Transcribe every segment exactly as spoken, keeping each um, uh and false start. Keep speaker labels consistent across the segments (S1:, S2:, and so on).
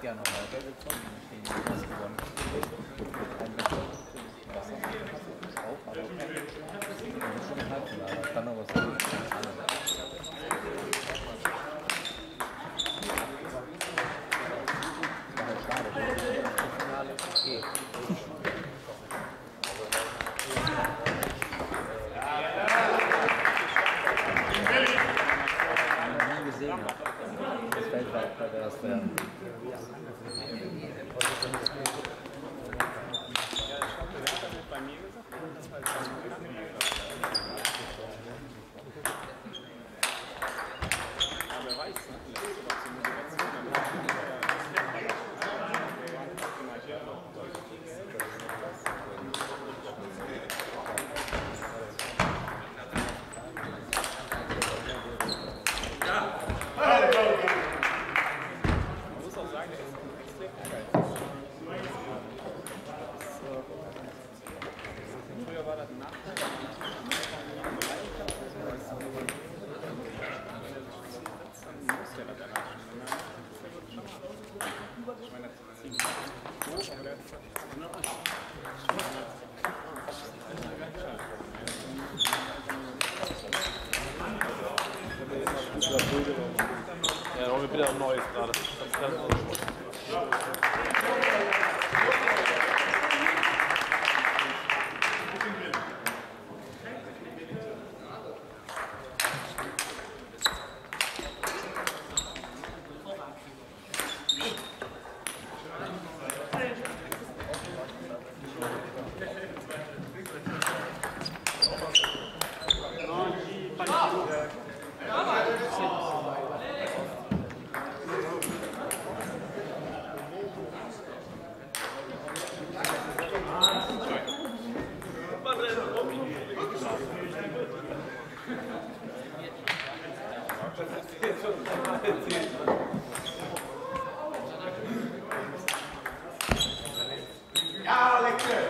S1: gerne weiter gekommen. Ich habe was gewonnen. Ein Wasser. Wasser auch, aber okay. Das ist schon ein Halbfinale. Ich kann noch was sagen. Das war halt schade. Das Finale ist okay. Gesehen habe. Das weltweit bei der das wäre.
S2: Bei mir gesagt, das war aber wer weiß, ja, da haben wir wieder ein neues gerade.
S3: Ja, lekker!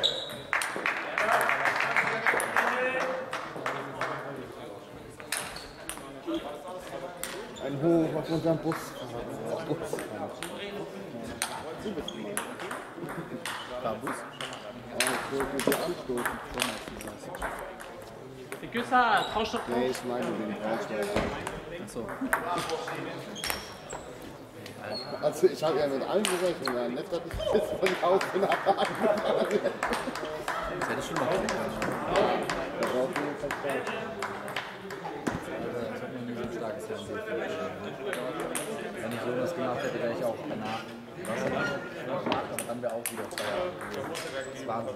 S3: Ein Hoch auf unserem Bus. Bus.
S1: Da Bus?
S3: Ja, ich würde mit dir anstoßen.
S2: Die Güsser, tauscht doch.
S3: Nee, ich meine den Braunschweig.
S1: Achso.
S3: Also ich habe ja mit allen gerechnet, ja, nicht, dass ich jetzt von Haus bin.
S1: Das hätte ich schon mal machen können.
S3: Da braucht man jetzt halt Zeit.
S1: Das hat mir nie so ein starkes Fernsehen. Wenn ich sowas gemacht hätte, wäre ich auch danach. Was gemacht, aber dann wäre auch wieder zwei Jahre. Das ist Wahnsinn.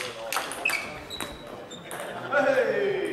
S3: Hey!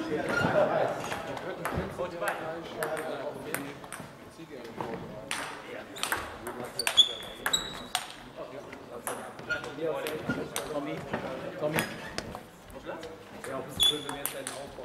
S1: Tommy, Tommy. Ja, auch ein bisschen schön, wenn wir jetzt einen Aufbau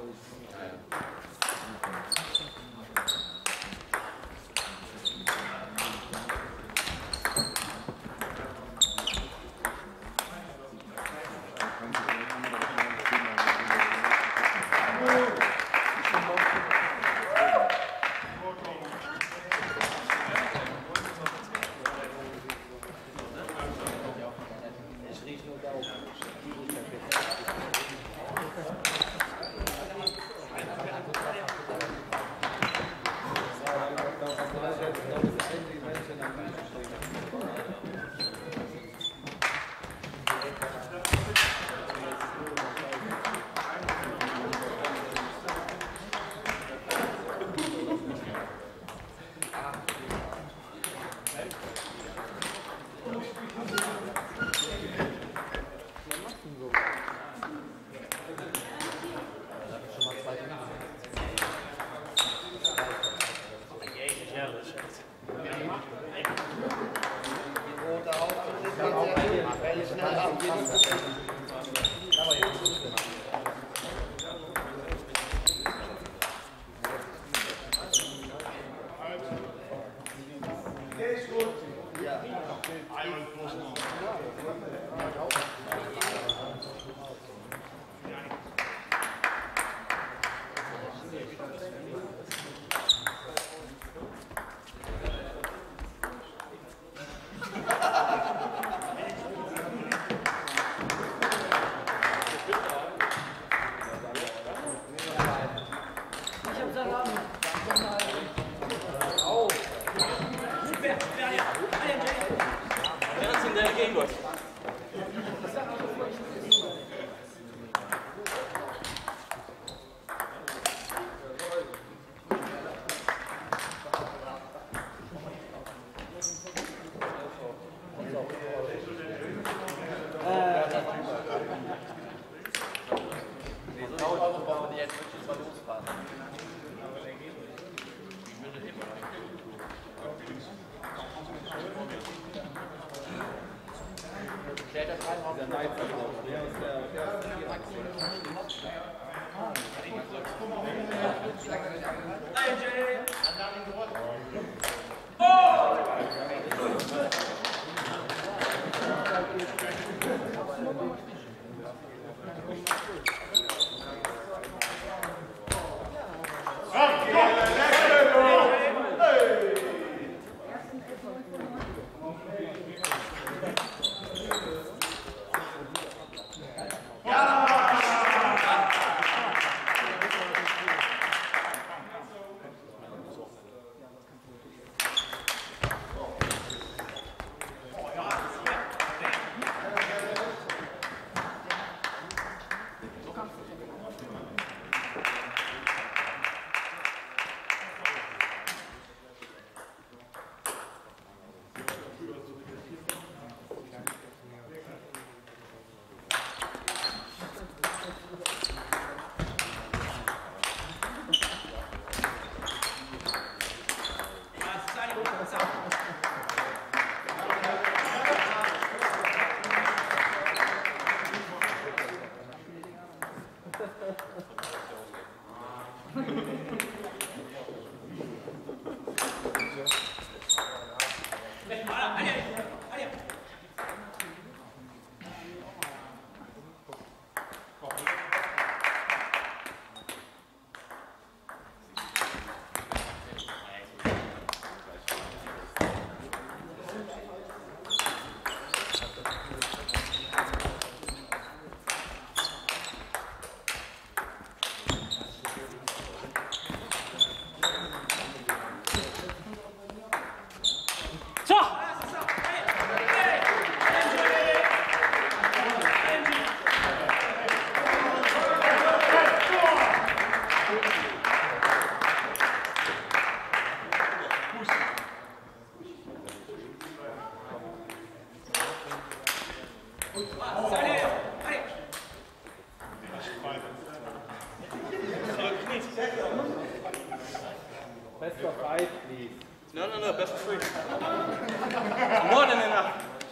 S2: Best of five, please.
S4: No, no, no, best of three. More than enough.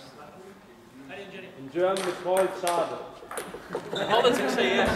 S2: In German mit Holz, schade.
S4: Alles can say yes.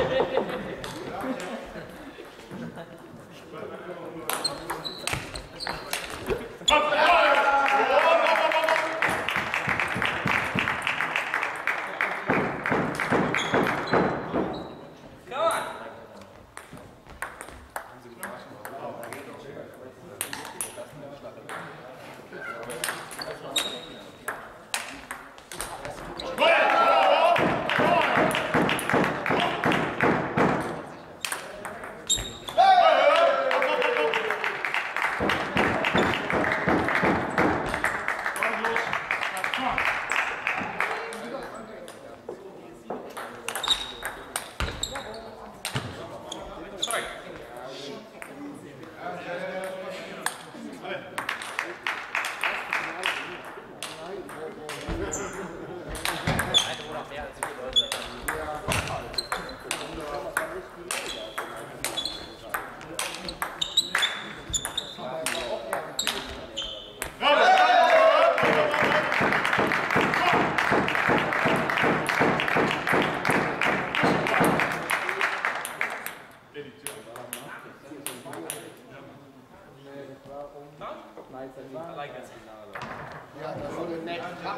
S4: I like it.
S3: Ja, das soll der nächste Tag.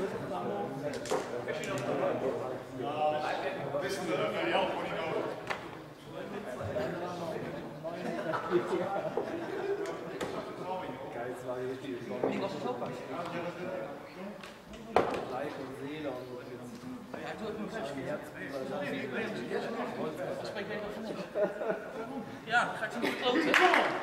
S4: Ja, ga ik ze niet kloten.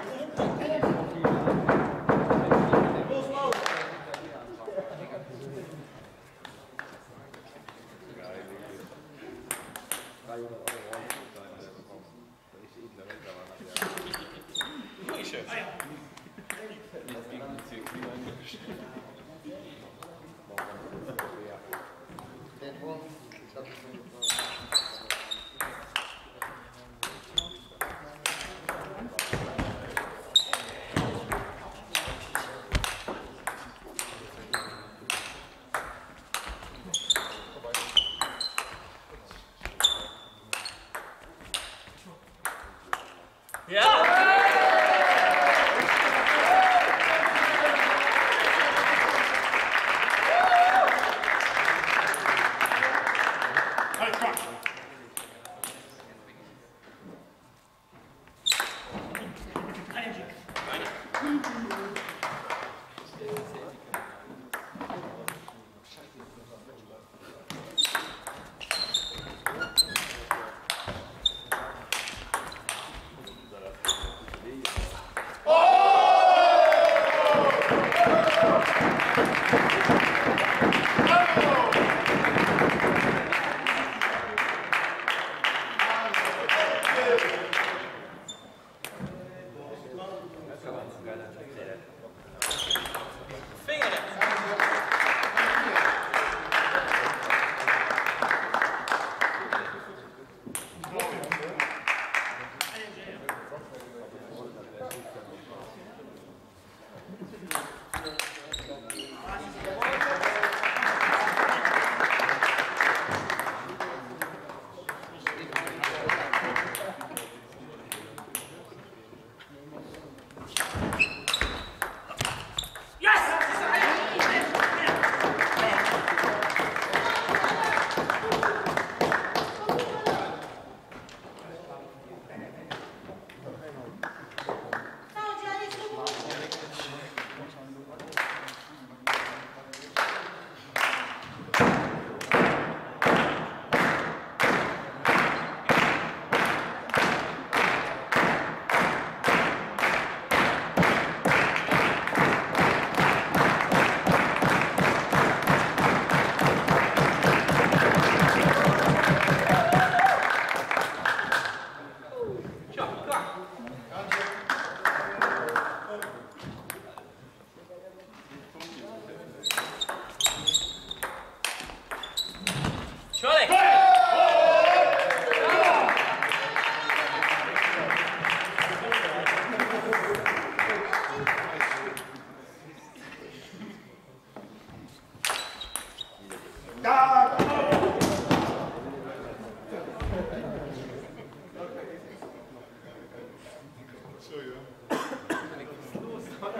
S4: Ja!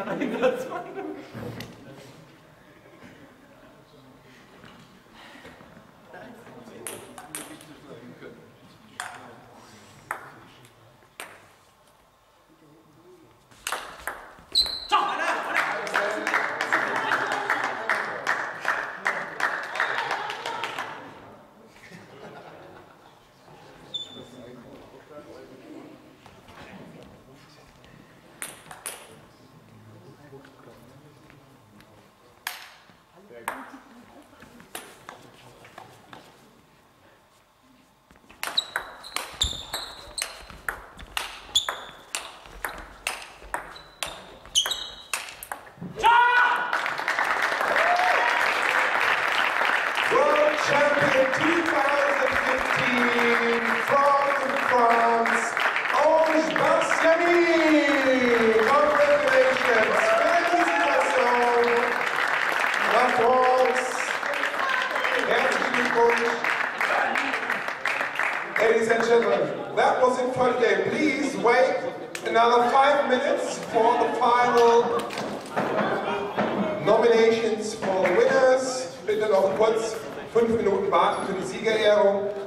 S5: Champion two thousand fifteen from France, Ange Bastiani. Congratulations. Félicitations. La France. Herzlichen Glückwunsch. Ladies and gentlemen, that was it for today. Please wait another five minutes for the final nominations for the winners. Bitte noch kurz fünf Minuten warten für die Siegerehrung.